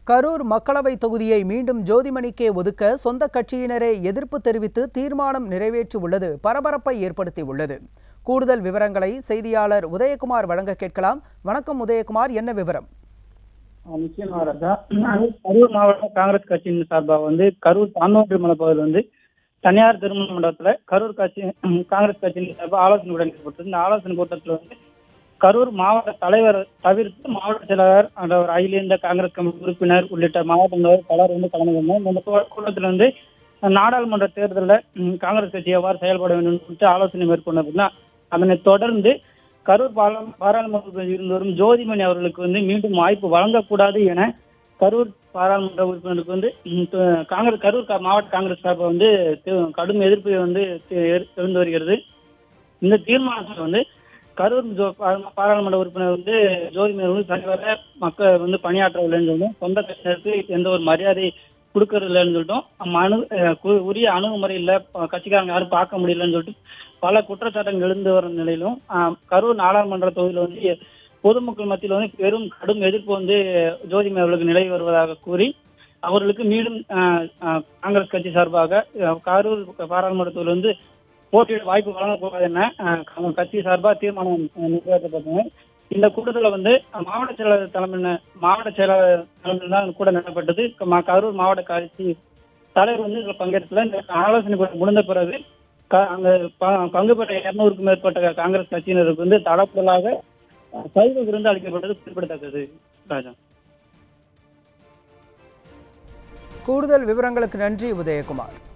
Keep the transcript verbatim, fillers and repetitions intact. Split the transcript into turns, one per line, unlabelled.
கரூர் மக்களவை தொகுதியை மீண்டும் ஜோதிமணிக்கே ஒதுக்க சொந்த கட்சியினரே எதிர்ப்பு தெரிவித்து தீர்மானம் நிறைவேற்றியுள்ளது பரபரப்பை ஏற்படுத்தியுள்ளது. கூடுதல் விவரங்களை செய்தியாளர் உதயகுமார் வழங்க கேட்கலாம். வணக்கம் உதயகுமார், என்ன விவரம்?
நிச்சயமாக ராஜா, கரூர் மாவட்ட காங்கிரஸ் கட்சியின் சார்பாக வந்து கரூர் தானோன்றி மலைப்பகுதியில் வந்து தனியார் திருமண மண்டபத்துல கரூர் கட்சி காங்கிரஸ் கட்சியின் சார்பாக ஆலோசனை கூட்டம் ஏற்பட்டது. இந்த ஆலோசனை கூட்டத்தில் வந்து கரூர் மாவட்ட தலைவர் தவிர்த்து மாவட்ட செயலாளர் ஒரு அகில இந்திய காங்கிரஸ் கமிட்டி உறுப்பினர் உள்ளிட்ட மாவட்டங்கள் பலர் வந்து கலந்து கொண்டார். இந்த கூட்டத்தில் வந்து நாடாளுமன்ற தேர்தலில் காங்கிரஸ் கட்சி எவ்வாறு செயல்பட வேண்டும் குறித்து ஆலோசனை மேற்கொண்டதுன்னா, அதனை தொடர்ந்து கரூர் பாராளுமன்றத்தில் இருந்து வரும் ஜோதிமணி அவர்களுக்கு வந்து மீண்டும் வாய்ப்பு வழங்கக்கூடாது என கரூர் பாராளுமன்ற உறுப்பினருக்கு வந்து காங்கிரஸ் கரூர் மாவட்ட காங்கிரஸ் சார்பாக வந்து கடும் எதிர்ப்பு வந்து எழுந்து வருகிறது. இந்த தீர்மானத்தில் வந்து கரூர் பாராளுமன்ற உறுப்பினர் வந்து ஜோதிமணி வந்து சரிவர மக்கள் வந்து பணியாற்றவில்லைன்னு சொல்லிட்டோம், சொந்த கட்சியினருக்கு எந்த ஒரு மரியாதை கொடுக்கறது இல்லைன்னு சொல்லிட்டோம், அணு உரிய அணுகுமுறை இல்லை, கட்சிக்காரங்க யாரும் பார்க்க முடியலன்னு சொல்லிட்டு பல குற்றச்சாட்டுகள் எழுந்து வரும் நிலையிலும் கரூர் நாடாளுமன்ற தொகுதியில் வந்து பொதுமக்கள் மத்தியில் வந்து பெரும் கடும் எதிர்ப்பு வந்து ஜோதிமணி அவர்களுக்கு நிலவி வருவதாக கூறி அவர்களுக்கு மீண்டும் காங்கிரஸ் கட்சி சார்பாக கரூர் பாராளுமன்ற தொகுதியில் வந்து போட்டியிட வாய்ப்பு வழங்கக்கூடாது என கட்சி சார்பாக தீர்மானம் நிறைவேற்றப்பட்டது. இந்த கூட்டத்தில் வந்து மாவட்ட செயலாளர் தலைமை மாவட்ட செயலாளர் தலைமையில் தான் கூட நடத்தப்பட்டது. கரூர் மாவட்ட கட்சி தலைவர் வந்து இதில் பங்கேற்கல. இந்த ஆலோசனை முடிந்த பிறகு அங்கே பங்கு பெற்ற இருநூறுக்கும் மேற்பட்ட காங்கிரஸ் கட்சியினருக்கு வந்து தடப்பலாக சைவ விருந்து அளிக்கப்பட்டது குறிப்பிடத்தக்கது. ராஜா,
கூடுதல் விவரங்களுக்கு நன்றி உதயகுமார்.